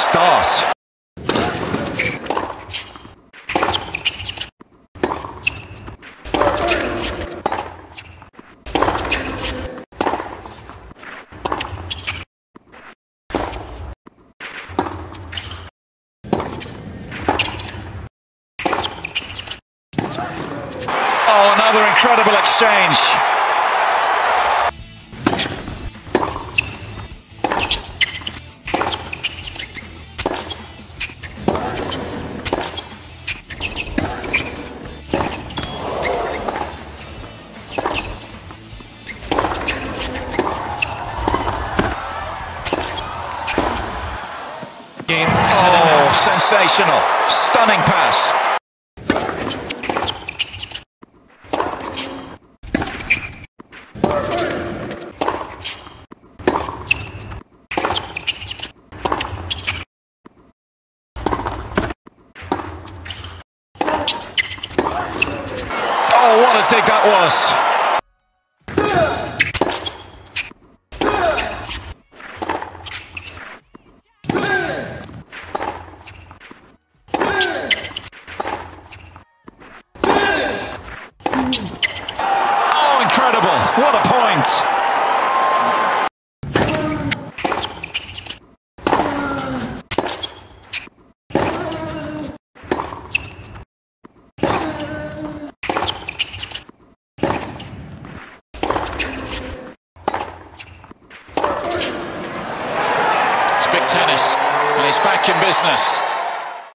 start. Oh, another incredible exchange. Oh, sensational. Stunning pass. Oh, what a dig that was. Oh, incredible. What a point. It's big tennis, and he's back in business.